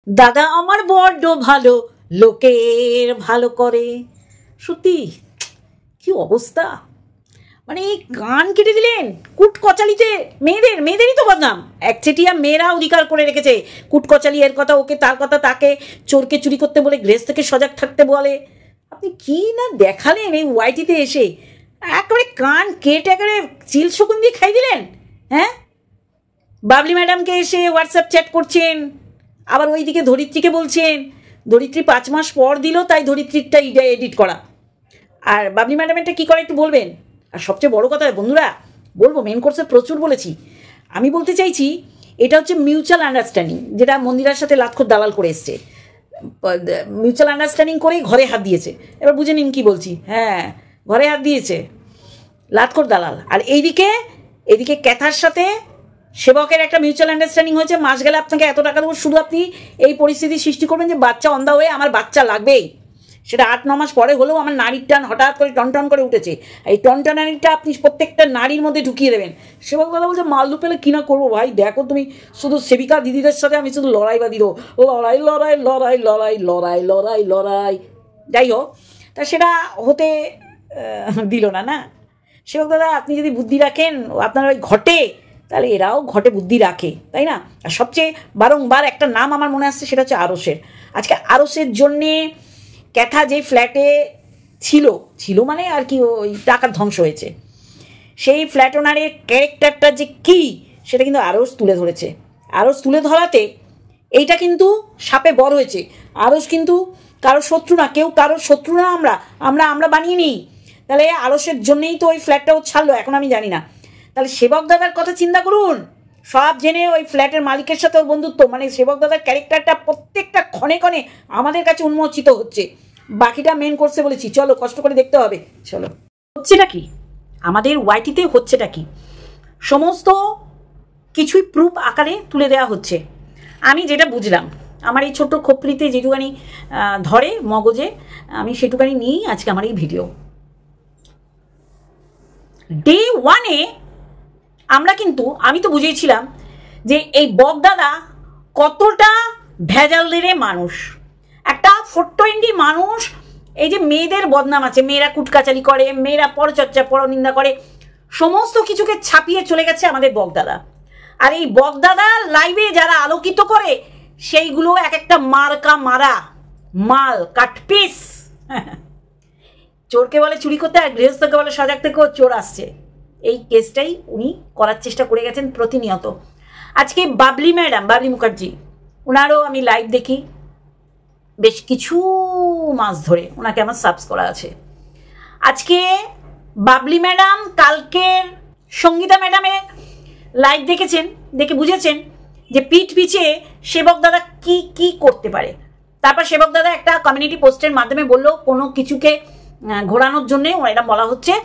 দাদা আমার বড্ড ভালো, লোকের ভালো করে। সত্যি কি অবস্থা, মানে কান কেটে দিলেন কুটকচালিতে। মেয়েদেরই তো বদনাম, একচেটিয়া মেয়েরা অধিকার করে রেখেছে কুটকচালি, এর কথা ওকে, তার কথা তাকে, চোরকে চুরি করতে বলে, গ্রেস থেকে সজাগ থাকতে বলে। আপনি কি না দেখালেন এই ওয়াইটিতে এসে, একেবারে কান কেটে একেবারে চিল শকুন দিয়ে খাই দিলেন। হ্যাঁ, বাবলি ম্যাডামকে এসে হোয়াটসঅ্যাপ চ্যাট করছেন, আবার ওইদিকে ধরিত্রীকে বলছেন ধরিত্রী 5 মাস পর দিল তাই ধরিত্রীরটা এডিট করা। আর বাবলি ম্যাডামেরটা কী করে একটু বলবেন? আর সবচেয়ে বড় কথা বন্ধুরা, বলবো মেন কোর্সে প্রচুর বলেছি, আমি বলতে চাইছি এটা হচ্ছে মিউচুয়াল আন্ডারস্ট্যান্ডিং, যেটা মন্দিরার সাথে লাতখোর দালাল করে এসছে। মিউচুয়াল আন্ডারস্ট্যান্ডিং করেই ঘরে হাত দিয়েছে। এবার বুঝে নিন কী বলছি। হ্যাঁ, ঘরে হাত দিয়েছে লাতখোর দালাল। আর এইদিকে ক্যাথার সাথে সেবকের একটা মিউচুয়াল আন্ডারস্ট্যান্ডিং হয়েছে, মাস গেলে আপনাকে এত টাকা দেবো, শুধু আপনি এই পরিস্থিতি সৃষ্টি করবেন যে বাচ্চা অন দা ওয়ে, আমার বাচ্চা লাগবেই। সেটা 8-9 মাস পরে হলেও আমার নারীর টান হঠাৎ করে টনটন করে উঠেছে, এই টনটনানিটা আপনি প্রত্যেকটা নারীর মধ্যে ঢুকিয়ে দেবেন। সেবক দাদা বলছে মালদু পেলে কিনা করবো ভাই, দেখো তুমি শুধু সেবিকা দিদিদের সাথে আমি শুধু লড়াই বাঁধি দেবো, লড়াই লড়াই লড়াই লড়াই লড়াই লড়াই লড়াই। যাই হোক, তা সেটা হতে দিল না। সেবক দাদা আপনি যদি বুদ্ধি রাখেন আপনার ওই ঘটে, তাহলে এরাও ঘটে বুদ্ধি রাখে, তাই না? আর সবচেয়ে বারংবার একটা নাম আমার মনে আসছে, সেটা হচ্ছে আরসের। আজকে আরসের জন্যে ক্যাথা যে ফ্ল্যাটে ছিল মানে আর কি, ওই টাকার ধ্বংস হয়েছে, সেই ফ্ল্যাট ওনারের ক্যারেক্টারটা যে কী সেটা কিন্তু আরস তুলে ধরেছে। আরস তুলে ধরাতে এইটা কিন্তু সাপে বড় হয়েছে। আরস কিন্তু কারোর শত্রু না, কেউ কারোর শত্রু না, আমরা বানিয়ে নিই। তাহলে আরসের জন্যেই তো ওই ফ্ল্যাটটাও ছাড়লো, এখন আমি জানি না। তাহলে সেবক দাদার কথা চিন্তা করুন, সব জেনে ওই ফ্ল্যাটের মালিকের সাথে বন্ধুত্ব, মানে সেবক দাদার ক্যারেক্টারটা প্রত্যেকটা ক্ষণে ক্ষণে আমাদের কাছে উন্মোচিত হচ্ছে। বাকিটা মেন কোর্সে বলেছি, চলো কষ্ট করে দেখতে হবে। চলো, হচ্ছেটা কি আমাদের ওয়াইটিতে, হচ্ছেটা কি সমস্ত কিছুই প্রুফ আকারে তুলে দেওয়া হচ্ছে। আমি যেটা বুঝলাম, আমার এই ছোট্ট খোপড়িতে যেটুকানি ধরে মগজে, আমি সেটুকানি নিয়েই আজকে আমার এই ভিডিও। ডে 1-এ আমি তো বুঝেছিলাম যে এই বকদাদা কতটা ভেজালদের মানুষ, একটা 420 মানুষ। এই যে মেয়েদের বদনাম আছে, মেয়েরা কুটকাচালি করে, মেয়েরা পরচর্চা পরনিন্দা করে, সমস্ত কিছুকে ছাপিয়ে চলে গেছে আমাদের বকদাদা। আর এই বকদাদা লাইভে যারা আলোকিত করে, সেইগুলো এক একটা মার্কা মারা মাল কাটপিস। চোরকে বলে চুরি করতে, আর গৃহস্থকে বলে সজাগ থেকেও চোর আসছে। এই কেসটাই উনি করার চেষ্টা করে গেছেন প্রতিনিয়ত। আজকে বাবলি মুখার্জি, ওনারও আমি লাইভ দেখি বেশ কিছু মাস ধরে, ওনাকে আমার সাবস্ক্রাইব করা আছে। আজকে বাবলি ম্যাডাম, কালকের সঙ্গীতা ম্যাডামের লাইভ দেখেছেন, দেখে বুঝেছেন যে পিঠ পিছে সেবক দাদা কি করতে পারে। তারপর সেবক দাদা একটা কমিউনিটি পোস্টের মাধ্যমে বললো কোনো কিছুকে ঘোরানোর জন্যে এটা বলা হচ্ছে,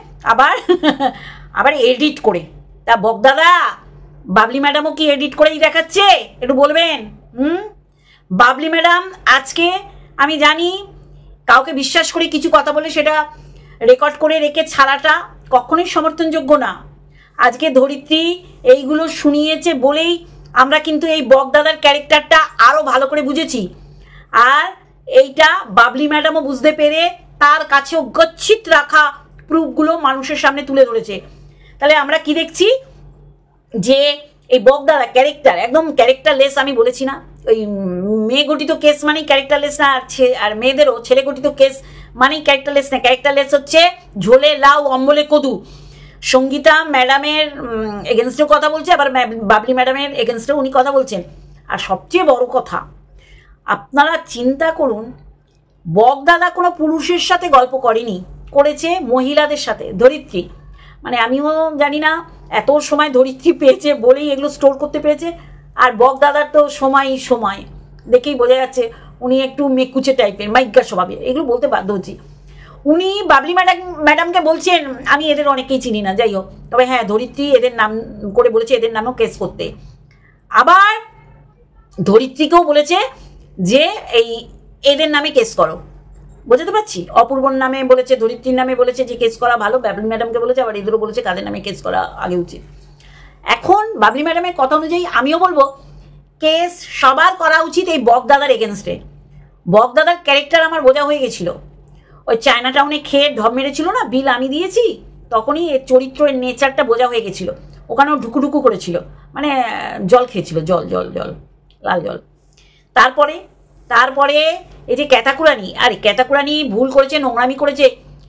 আবার এডিট করে। তা বকদাদা বাবলি ম্যাডামও কি এডিট করেই দেখাচ্ছে? একটু বলবেন। বাবলি ম্যাডাম আজকে, আমি জানি কাউকে বিশ্বাস করে কিছু কথা বলে সেটা রেকর্ড করে রেখে ছাড়াটা কখনোই সমর্থনযোগ্য না। আজকে ধরিত্রী এইগুলো শুনিয়েছে বলেই আমরা কিন্তু এই বকদাদার ক্যারেক্টারটা আরও ভালো করে বুঝেছি। আর এইটা বাবলি ম্যাডামও বুঝতে পেরে তার কাছেও গচ্ছিত রাখা প্রুফগুলো মানুষের সামনে তুলে ধরেছে। তাহলে আমরা কি দেখছি যে এই বকদাদা ক্যারেক্টার একদম ক্যারেক্টারলেস। আমি বলেছি না, ওই মেয়ে গঠিত কেস মানেই ক্যারেক্টারলেস না, আর মেয়েদেরও ছেলে গঠিত কেস মানেই ক্যারেক্টারলেস না। ক্যারেক্টারলেস হচ্ছে ঝোলে লাউ অম্বলে কদু। সঙ্গীতা ম্যাডামের এগেনস্টেও কথা বলছে, আবার বাবলি ম্যাডামের এগেনস্টেও উনি কথা বলছেন। আর সবচেয়ে বড় কথা, আপনারা চিন্তা করুন, বকদাদা কোনো পুরুষের সাথে গল্প করেছে মহিলাদের সাথে। ধরিত্রী, মানে আমিও জানি না এত সময় ধরিত্রী পেয়েছে বলেই এগুলো স্টোর করতে পেরেছে। আর বকদাদার তো সময় দেখেই বোঝা যাচ্ছে উনি একটু মেকুচে টাইপের, মাইজ্ঞা স্বভাবের। এগুলো বলতে বাধ্য হচ্ছি। উনি বাবলি ম্যাডামকে বলছেন আমি এদের অনেকেই চিনি না, যাই হোক, তবে হ্যাঁ ধরিত্রী এদের নাম করে বলেছে এদের নামেও কেস করতে। আবার ধরিত্রীকেও বলেছে যে এদের নামে কেস করো। বোঝাতে পারছি? অপূর্বর নামে বলেছে, ধরিত্রীর নামে বলেছে যে কেস করা ভালো, বাবলি ম্যাডামকে বলেছে, আবার এদেরও বলেছে কাদের নামে কেস করা আগে উচিত। এখন বাবলি ম্যাডামের কথা অনুযায়ী আমিও বলবো কেস সবার করা উচিত এই বকদাদার এগেনস্টে। বকদাদার ক্যারেক্টার আমার বোঝা হয়ে গেছিল। ওই চায়না টাউনে খেয়ে ঢপ মেরেছিল না, বিল আমি দিয়েছি, তখনই এর চরিত্রের নেচারটা বোঝা হয়ে গেছিল। ওখানেও ঢুকুঢুকু করেছিল, মানে জল খেয়েছিল, জল জল জল, লাল জল। তারপরে তারপরে এই যে ক্যাতাকুরানি, আরে ক্যাতাকুরানি ভুল করেছে, নোংরামি করেছে।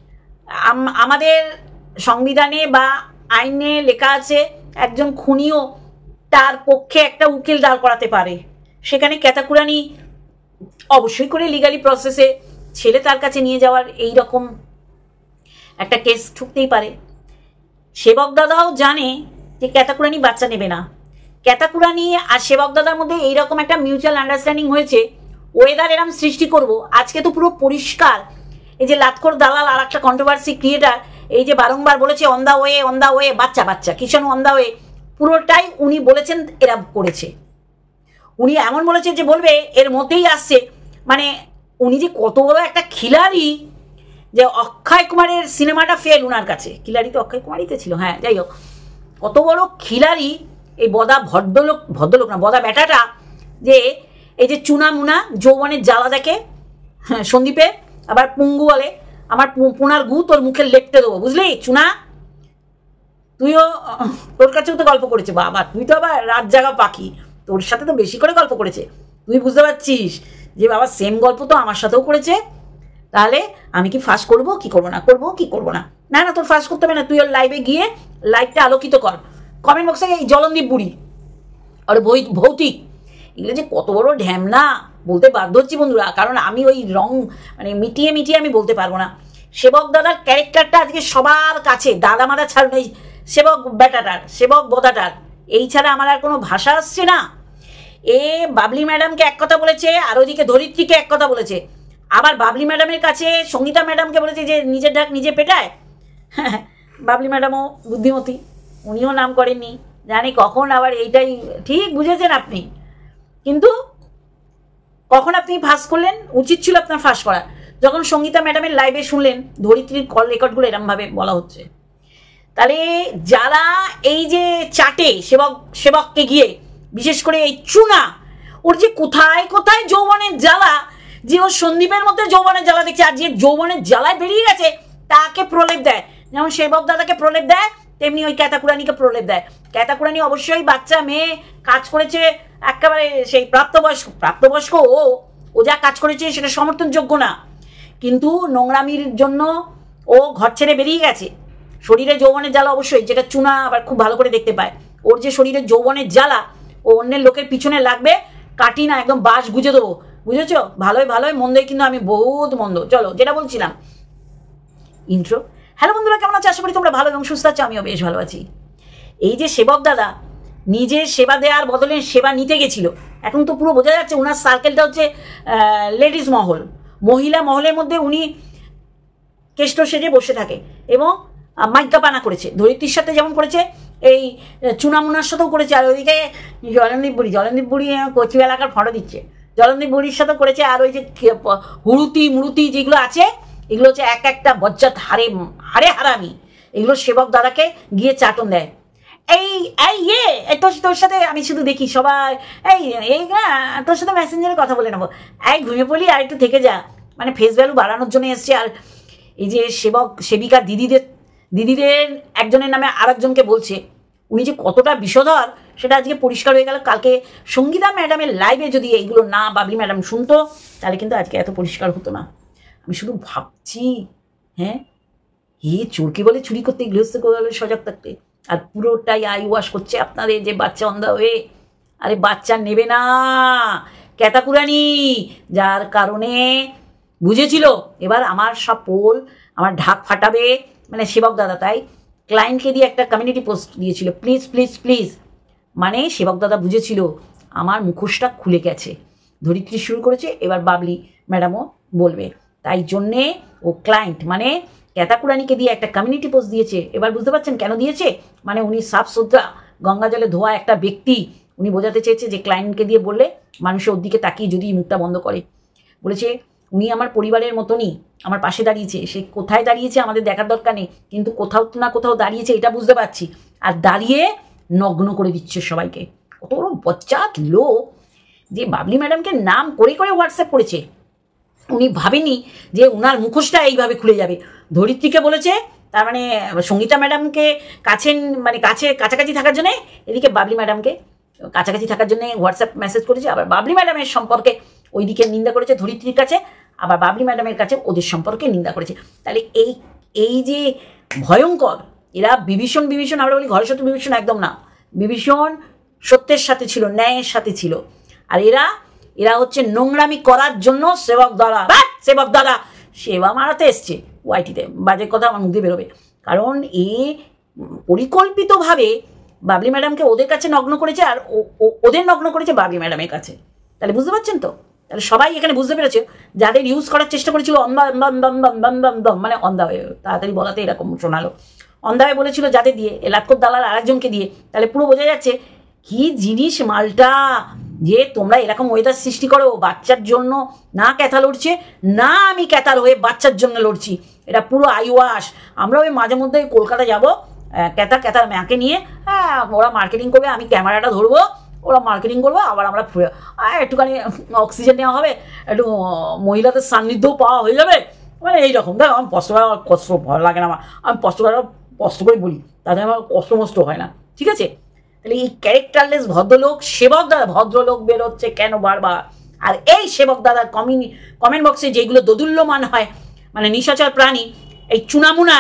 আমাদের সংবিধানে বা আইনে লেখা আছে একজন খুনিও তার পক্ষে একটা উকিল দাঁড় করাতে পারে। সেখানে ক্যাতাকুরানি অবশ্যই করে লিগালি প্রসেসে ছেলে তার কাছে নিয়ে যাওয়ার এই রকম একটা কেস ঠুকতেই পারে। সেবক দাদাও জানে যে ক্যাতাকুরানি বাচ্চা নেবে না। ক্যাতাকুরানি আর সেবক দাদার মধ্যে এইরকম একটা মিউচুয়াল আন্ডারস্ট্যান্ডিং হয়েছে, ওয়েদার এরম সৃষ্টি করব। আজকে তো পুরো পরিষ্কার, এই যে লাতখোর দালাল আর একটা কন্ট্রোভার্সি ক্রিয়েটার এই যে বারংবার বলেছে অন দা ওয়ে, বাচ্চা বাচ্চা কিষাণ অন দা ওয়ে, পুরোটাই উনি বলেছেন এরা করেছে। উনি এমন বলেছে যে বলবে এর মধ্যেই আসছে। মানে উনি যে কত বড় একটা খিলাড়ি, যে অক্ষয় কুমারের সিনেমাটা ফেল উনার কাছে। খিলাড়ি তো অক্ষয় কুমারইতে ছিল, হ্যাঁ যাই হোক, কত বড় খিলাড়ি এই বদা ভদ্রলোক না বদা বেটাটা, যে এই যে চুনা মুনা যৌবনের জ্বালা দেখে সন্দীপে, আবার পুঙ্গু বলে আমার পুনার গু তোর মুখে লেপটে দেবো, বুঝলি চুনা। তুইও তোর কাছেও তো গল্প করেছে বাবা, তুই তো আবার রাত জাগা পাখি, তোর সাথে তো বেশি করে গল্প করেছে। তুই বুঝতে পারছিস যে বাবা সেম গল্প তো আমার সাথেও করেছে। তাহলে আমি কি ফাঁস করবো কি করবো না, করবো কি করবো না, না না তোর ফাঁস করতে হবে না। তুই ওর লাইভে গিয়ে লাইভটা আলোকিত কর, কমেন্ট বক্সে এই জলনদীপ বুড়ি আর ভৌতিক এগুলো যে কত বড় ঢ্যামনা বলতে বাধ্য হচ্ছি বন্ধুরা, কারণ আমি ওই রং মানে মিটিয়ে আমি বলতে পারবো না। সেবক দাদার ক্যারেক্টারটা আজকে সবার কাছে দাদা মাদা ছাড়ুন, এই সেবক বেটাটার, সেবক বোদাটার, এই ছাড়া আমার আর কোনো ভাষা আসছে না। এ বাবলি ম্যাডামকে এক কথা বলেছে, আর ওইদিকে ধরিত্রীকে এক কথা বলেছে, আবার বাবলি ম্যাডামের কাছে সঙ্গীতা ম্যাডামকে বলেছে যে নিজের ঢাক নিজে পেটায়। বাবলি ম্যাডামও বুদ্ধিমতী, উনিও নাম করেননি, জানি কখন আবার এইটাই ঠিক বুঝেছেন আপনি। কিন্তু কখন আপনি ফাঁস করলেন, উচিত ছিল আপনার ফাঁস করা যখন সঙ্গীতা ম্যাডামের লাইভে শুনলেন ধরিত্রীর কল রেকর্ডগুলো এরমভাবে বলা হচ্ছে। তাহলে যারা এই যে চাটে সেবককে গিয়ে, বিশেষ করে এই চুনা, ওর যে কোথায় কোথায় যৌবনের জ্বালা, যে ওর সন্দীপের মধ্যে যৌবনের জ্বালা দেখছে, আর যে যৌবনের জ্বালায় বেরিয়ে গেছে তাকে প্রলেপ দেয়, যেমন সেবক দাদাকে প্রলেপ দেয় তেমনি ওই ক্যাতাকুরানিকে প্রলেপ দেয়। ক্যাতাকুরানি অবশ্যই বাচ্চা মেয়ে কাজ করেছে, একেবারে সেই প্রাপ্তবয়স্ক ও যা কাজ করেছে সেটা সমর্থনযোগ্য না, কিন্তু নোংরামির জন্য ও ঘর ছেড়ে বেরিয়ে গেছে। শরীরে যৌবনের জ্বালা অবশ্যই, যেটা চুনা আবার খুব ভালো করে দেখতে পায়, ওর যে শরীরে যৌবনের জ্বালা ও অন্যের লোকের পিছনে লাগবে, কাটি না একদম বাস গুজে দেবো, বুঝেছ? ভালোই মন্দই কিন্তু আমি বহুত মন্দ। চলো যেটা বলছিলাম ইন্ট্রো। হ্যালো বন্ধুরা, কেমন আছো? আশা করি তোমরা ভালো এবং সুস্থ আছো, আমিও বেশ ভালো আছি। এই যে সেবক দাদা নিজের সেবা দেওয়ার বদলে সেবা নিতে গেছিল, এখন তো পুরো বোঝা যাচ্ছে ওনার সার্কেলটা হচ্ছে লেডিস মহল, মহিলা মহলের মধ্যে উনি কেষ্ট সেজে বসে থাকে এবং মাইকাপানা করেছে। ধরিত্রীর সাথে যেমন করেছে, এই চুনামুনার সাথেও করেছে, আর ওইদিকে জলনদীপ বুড়ি কচি এলাকার ফটো দিচ্ছে, জলনদীপ বুড়ির সাথেও করেছে। আর ওই যে মুড়ুতি যেগুলো আছে, এগুলো হচ্ছে এক একটা বজ্জাত হারে হারামি, এগুলো সেবক দাদাকে গিয়ে চাটন দেয়। তোর সাথে আমি শুধু দেখি সবাই তোর সাথে মেসেঞ্জারে কথা বলে নেবো, ঘুমিয়ে পড়লি আর একটু থেকে যা, মানে ফেস ভ্যালু বাড়ানোর জন্য এসছে। আর এই যে সেবিকা দিদিদের একজনের নামে আর একজনকে বলছে, উনি যে কতটা বিষধর সেটা আজকে পরিষ্কার হয়ে গেল। কালকে সঙ্গীতা ম্যাডামের লাইভে যদি এইগুলো না বাবলি ম্যাডাম শুনতো, তাহলে কিন্তু আজকে এত পরিষ্কার হতো না। আমি শুধু ভাবছি, হ্যাঁ চোরকে বলে চুরি করতে, গৃহস্থ বলে সজাগ থাকতে, আর পুরোটাই আই ওয়াশ করছে আপনাদের যে বাচ্চা অন্ধা হয়ে। আরে বাচ্চা নেবে না ক্যাতাকুরানি, যার কারণে বুঝেছিল এবার আমার সব পোল আমার ঢাক ফাটাবে, মানে সেবক দাদা। তাই ক্লায়েন্টকে দিয়ে একটা কমিউনিটি পোস্ট দিয়েছিল, প্লিজ প্লিজ প্লিজ, মানে সেবক দাদা বুঝেছিল আমার মুখোশটা খুলে গেছে। ধরিত্রী শুরু করেছে, এবার বাবলি ম্যাডামও বলবে, তাই জন্যে ও ক্লায়েন্ট মানে ক্যাতাকুরানিকে দিয়ে একটা কমিউনিটি পোস্ট দিয়েছে। এবার বুঝতে পারছেন কেন দিয়েছে, মানে উনি সাফ সুতরা গঙ্গা জলে ধোয়া একটা ব্যক্তি, উনি বোঝাতে চেয়েছে যে ক্লায়েন্টকে দিয়ে বললে মানুষের ওর দিকে তাকিয়ে যদি মুখটা বন্ধ করে। বলেছে উনি আমার পরিবারের মতনই আমার পাশে দাঁড়িয়েছে, সে কোথায় দাঁড়িয়েছে আমাদের দেখার দরকার নেই, কিন্তু কোথাও না কোথাও দাঁড়িয়েছে এটা বুঝতে পারছি, আর দাঁড়িয়ে নগ্ন করে দিচ্ছে সবাইকে। কত বড় বচ্চাত লোক, যে বাবলি ম্যাডামকে নাম করে করে হোয়াটসঅ্যাপ করেছে। উনি ভাবেনি যে উনার মুখোশটা এইভাবে খুলে যাবে। ধরিত্রীকে বলেছে, তার মানে সঙ্গীতা ম্যাডামকে কাছাকাছি থাকার জন্য এদিকে বাবলি ম্যাডামকে কাছাকাছি থাকার জন্য হোয়াটসঅ্যাপ মেসেজ করেছে। আবার বাবলি ম্যাডামের সম্পর্কে ওইদিকে নিন্দা করেছে ধরিত্রীর কাছে, আবার বাবলি ম্যাডামের কাছে ওদের সম্পর্কে নিন্দা করেছে। তাহলে এই যে ভয়ঙ্কর, এরা বিভীষণ আমরা বলি ঘরের শত্রু, বিভীষণ একদম না। বিভীষণ সত্যের সাথে ছিল, ন্যায়ের সাথে ছিল। আর এরা হচ্ছে নোংরামি করার জন্য সেবক দ্বারা সেবা মারাতে এসছে ওয়াইটিতে। বাজে কথা আমার মুখ দিয়ে বেরোবে, কারণ পরিকল্পিতভাবে বাবলি ম্যাডামকে ওদের কাছে নগ্ন করেছে, আর ওদের নগ্ন করেছে বাবলি ম্যাডামের কাছে। তাহলে বুঝতে পারছেন তো? তাহলে সবাই এখানে বুঝতে পেরেছে যাদের ইউজ করার চেষ্টা করেছিল মানে অন্ধা হয়ে, তাড়াতাড়ি বলাতে এরকম শোনালো, অন্ধা হয়ে বলেছিল যাদের দিয়ে, লাটকর দালাল আরেকজনকে দিয়ে। তাহলে পুরো বোঝা যাচ্ছে কি জিনিস মালটা, যে তোমরা এরকম ওয়েদার সৃষ্টি করো বাচ্চার জন্য। না ক্যাথা লড়ছে, না আমি ক্যাথার হয়ে বাচ্চার জন্য লড়ছি, এটা পুরো আইওয়াশ। আমরা ওই মাঝে মধ্যে কলকাতা যাবো ক্যাথার ম্যাকে নিয়ে, হ্যাঁ ওরা মার্কেটিং করবে, আমি ক্যামেরাটা ধরবো, ওরা মার্কেটিং করবো, আবার আমরা একটুখানি অক্সিজেন নেওয়া হবে, একটু মহিলাদের সান্নিধ্যও পাওয়া হয়ে যাবে, মানে এইরকম। দেখ আমার কষ্ট ভয় লাগে না, আমি কষ্ট করে বলি, তাতে আমার কষ্ট হয় না, ঠিক আছে? তাহলে এই ক্যারেক্টারলেস ভদ্রলোক সেবক দাদা, ভদ্রলোক বেরোচ্ছে কেন বারবার? আর এই সেবক দাদার কমেন্ট বক্সে যেগুলো দোদুল্যমান হয়, মানে নিশাচর প্রাণী, এই চুনামুনা,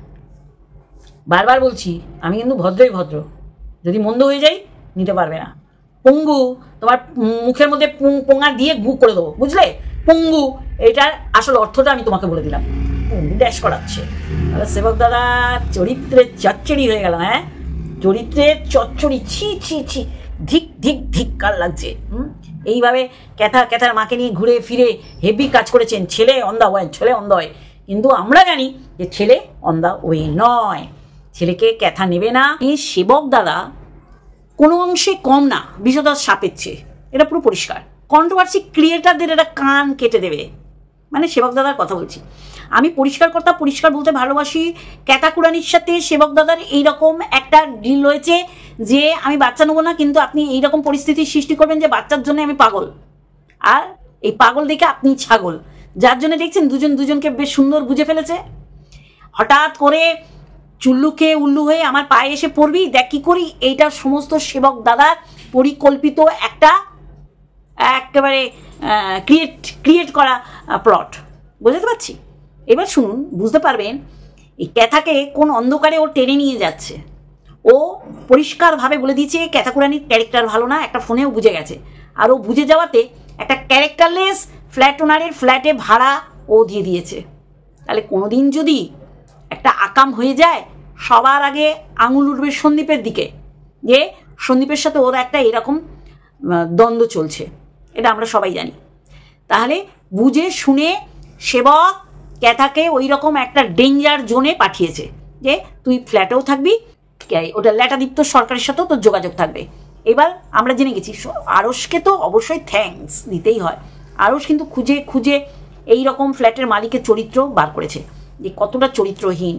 বারবার বলছি আমি কিন্তু ভদ্রই ভদ্র, যদি মন্দ হয়ে যাই নিতে পারবে না। পঙ্গু, তোমার মুখের মধ্যে পোঙা দিয়ে গু করে দেবো, বুঝলে? পঙ্গু, এটার আসল অর্থটা আমি তোমাকে বলে দিলাম। পঙ্গু ড্যাশ করাচ্ছে। তাহলে সেবক দাদা চরিত্রের চচ্চড়ি হয়ে গেল, হ্যাঁ চরিত্রের চচ্চড়ি, ছি ধিক্কার লাগছে। এইভাবে ক্যাথার মাকে নিয়ে ঘুরে ফিরে হেভি কাজ করেছেন। ছেলে অন্ধা হয়, কিন্তু আমরা জানি যে ছেলে অন্ধা ওয়ে নয়, ছেলেকে ক্যাথা নেবে না। এই সেবক দাদা কোনো অংশে কম না বিষধর সাপের চেয়ে, এটা পুরো পরিষ্কার। কন্ট্রোভার্সি ক্রিয়েটারদের এটা কান কেটে দেবে, মানে সেবক দাদার কথা বলছি আমি। পরিষ্কার বলতে ভালোবাসি। ক্যাথা কুরানির সাথে সেবক দাদার এইরকম একটা ডিল রয়েছে যে আমি বাচ্চা নেবো না, কিন্তু আপনি এইরকম পরিস্থিতির সৃষ্টি করবেন যে বাচ্চার জন্য আমি পাগল, আর এই পাগল দেখে আপনি ছাগল, যার জন্য দেখছেন দুজনকে বেশ সুন্দর বুঝে ফেলেছে। হঠাৎ করে চুল্লু খেয়ে উল্লু হয়ে আমার পায়ে এসে পড়বি, দেখ কি করি। এইটা সমস্ত সেবক দাদার পরিকল্পিত একটা একেবারে ক্রিয়েট করা প্লট, বুঝতে পারছি। এবার শুনুন, বুঝতে পারবেন এই ক্যাথাকে কোন অন্ধকারে ও টেনে নিয়ে যাচ্ছে। ও পরিষ্কারভাবে বলে দিয়েছে ক্যাথা কুরানির ক্যারেক্টার ভালো না, একটা ফোনেও বুঝে গেছে। আর ও বুঝে যাওয়াতে একটা ক্যারেক্টারলেস ফ্ল্যাট ওনারের ফ্ল্যাটে ভাড়া ও দিয়ে দিয়েছে। তাহলে কোনোদিন যদি একটা আকাম হয়ে যায়, সবার আগে আঙুল উঠবে সন্দীপের দিকে, যে সন্দীপের সাথে ওর একটা এরকম দ্বন্দ্ব চলছে, এটা আমরা সবাই জানি। তাহলে বুঝে শুনে সেবক ক্যাথাকে ওই রকম একটা ডেঞ্জার জোনে পাঠিয়েছে যে তুই ফ্ল্যাটেও থাকবি, ওটা ল্যাটাদীপ্ত সরকারের সাথেও তোর যোগাযোগ থাকবে। এবার আমরা জেনে গেছি আরশকে তো অবশ্যই থ্যাঙ্কস দিতেই হয়। আরশ কিন্তু খুঁজে এই রকম ফ্ল্যাটের মালিকের চরিত্র বার করেছে, যে কতটা চরিত্রহীন।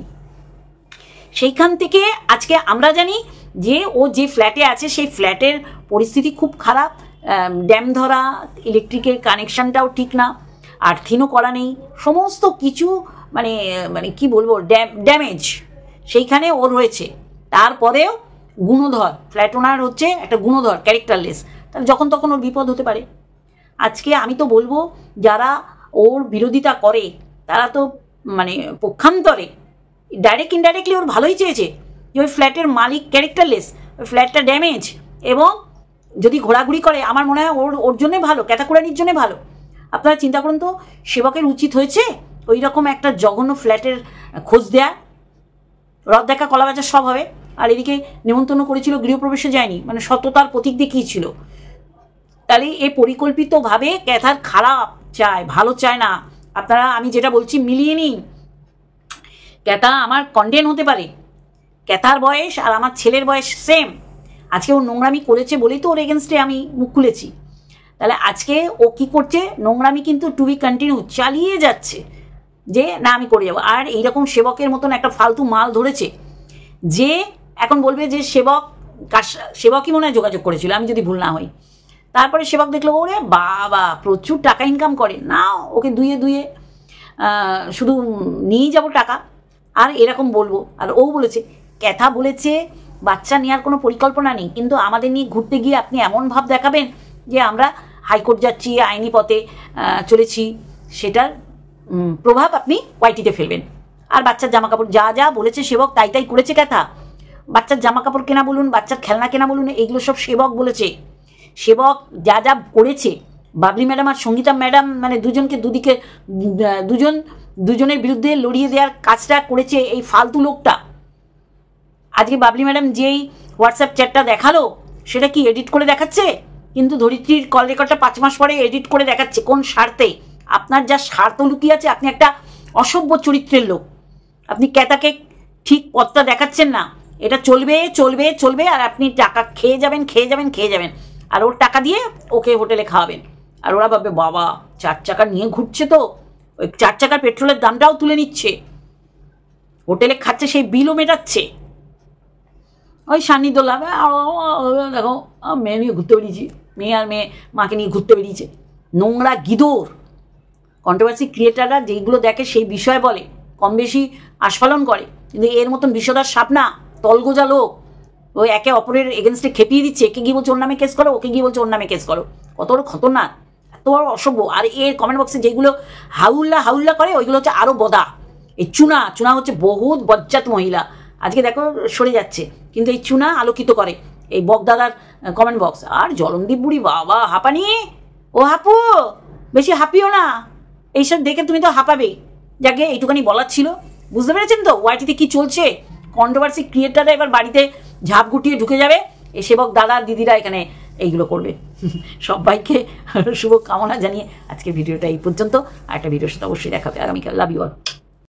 সেইখান থেকে আজকে আমরা জানি যে ও যে ফ্ল্যাটে আছে সেই ফ্ল্যাটের পরিস্থিতি খুব খারাপ, ড্যাম ধরা, ইলেকট্রিকের কানেকশানটাও ঠিক না, আর্থিনও করা নেই, সমস্ত কিছু মানে কি বলবো ড্যামেজ সেইখানে ওর রয়েছে। তারপরেও গুণধর, ফ্ল্যাট ওনার হচ্ছে একটা গুণধর, ক্যারেক্টারলেস, তাহলে যখন তখন ওর বিপদ হতে পারে। আজকে আমি তো বলবো যারা ওর বিরোধিতা করে তারা তো মানে পক্ষান্তরে ডাইরেক্ট ইনডাইরেক্টলি ওর ভালোই চেয়েছে, যে ওই ফ্ল্যাটের মালিক ক্যারেক্টারলেস, ওই ফ্ল্যাটটা ড্যামেজ, এবং যদি ঘোরাঘুরি করে আমার মনে হয় ওর জন্যে ভালো, ক্যাথা কুরানির জন্যে ভালো। আপনারা চিন্তা করুন তো, সেবকের উচিত হয়েছে ওই রকম একটা জঘন্য ফ্ল্যাটের খোঁজ দেয়া, রথ দেখা কলা বেচা সব হবে। আর এদিকে নেমন্তন্ন করেছিল, গৃহপ্রবেশে যায়নি, মানে সততার প্রতীক দেখিয়েছিল। তাহলে এ পরিকল্পিতভাবে ক্যাথার খারাপ চায়, ভালো চায় না। আপনারা আমি যেটা বলছি মিলিয়ে নিন। ক্যাথা আমার কন্টেন্ট হতে পারে, ক্যাথার বয়স আর আমার ছেলের বয়স সেম। আজকে ও নোংরামি করেছে বলেই তো ওর এগেনস্টে আমি মুখ খুলেছি। তাহলে আজকে ও কি করছে, নোংরামি কিন্তু টু বি কন্টিনিউ চালিয়ে যাচ্ছে, যে না আমি করে যাবো। আর এইরকম সেবকের মতন একটা ফালতু মাল ধরেছে, যে এখন বলবে যে সেবকই মনে হয় যোগাযোগ করেছিল, আমি যদি ভুল না হই। তারপরে সেবক দেখলো ওরে বাবা প্রচুর টাকা ইনকাম করে, না ওকে দুয়ে দুয়ে শুধু নিয়েই যাব টাকা, আর এরকম বলবো। আর ও বলেছে, ক্যাথা বলেছে বাচ্চা নেওয়ার কোনো পরিকল্পনা নেই, কিন্তু আমাদের নিয়ে ঘুরতে গিয়ে আপনি এমন ভাব দেখাবেন যে আমরা হাইকোর্ট যাচ্ছি, আইনি পথে চলেছি, সেটার প্রভাব আপনি ওয়াইটিতে ফেলবেন। আর বাচ্চার জামা কাপড় যা যা বলেছে সেবক তাই তাই করেছে ক্যাথা। বাচ্চার জামা কাপড় কেনা বলুন, বাচ্চার খেলনা কেনা বলুন, এইগুলো সব সেবক বলেছে। সেবক যা যা করেছে, বাবলি ম্যাডাম আর সঙ্গীতা ম্যাডাম মানে দুজনকে দুদিকে দুজনের বিরুদ্ধে লড়িয়ে দেওয়ার কাজটা করেছে এই ফালতু লোকটা। আজকে বাবলি ম্যাডাম যেই হোয়াটসঅ্যাপ চ্যাটটা দেখালো সেটা কি এডিট করে দেখাচ্ছে, কিন্তু ধরিত্রীর কল রেকর্ডটা 5 মাস পরে এডিট করে দেখাচ্ছে। কোন স্বার্থে? আপনার যা স্বার্থ লুকিয়ে আছে, আপনি একটা অসভ্য চরিত্রের লোক, আপনি ক্যাথাকে ঠিক পথটা দেখাচ্ছেন না। এটা চলবে চলবে চলবে, আর আপনি টাকা খেয়ে যাবেন খেয়ে যাবেন খেয়ে যাবেন, আর ওর টাকা দিয়ে ওকে হোটেলে খাওয়াবেন। আর ওরা ভাববে বাবা 4 চাকা নিয়ে ঘুরছে, তো ওই 4 চাকার পেট্রোলের দামটাও তুলে নিচ্ছে, হোটেলে খাচ্ছে, সেই বিলও মেটাচ্ছে। ওই সান্নিধ্য লাভ, দেখো মেয়ে নিয়ে ঘুরতে বেরিয়েছি, মেয়ে আর মাকে নিয়ে ঘুরতে বেরিয়েছে। নোংরা গিদোর কন্ট্রোভার্সি ক্রিয়েটাররা যেইগুলো দেখে সেই বিষয় বলে, কম বেশি আস্ফালন করে, কিন্তু এর মতন বিষধর সাপ না, তলগোজা লোক। ওই একে অপরের এগেনস্টে খেপিয়ে দিচ্ছে, একে গিয়ে বলছে ওর নামে কেস করো, ওকে গিয়ে বলছে ওর নামে কেস করো। কত বড় খতরনাক, এত বড় অসভ্য। আর এর কমেন্ট বক্সে যেগুলো হাউল্লা করে, ওইগুলো হচ্ছে আরও বদা। এই চুনা হচ্ছে বহুত বজ্জাত মহিলা, আজকে দেখো সরে যাচ্ছে, কিন্তু এই চুনা আলোকিত করে এই বকদাদার কমেন্ট বক্স। আর জলনদীপ বুড়ি বাবা হাঁপানি, ও হাঁপু বেশি হাঁপিও না, এইসব দেখে তুমি তো হাঁপাবেই। যাকে এইটুখানি বলার ছিল, বুঝতে পেরেছেন তো ওয়াইটিতে কি চলছে। কন্ট্রোভার্সি ক্রিয়েটাররা এবার বাড়িতে ঝাঁপ গুটিয়ে ঢুকে যাবে, এই সেবক দাদা দিদিরা এখানে এইগুলো করবে। সবাইকে শুভ কামনা জানিয়ে আজকের ভিডিওটা এই পর্যন্ত। আর একটা ভিডিওর সাথে অবশ্যই দেখাবে আগামীকাল। Love you all.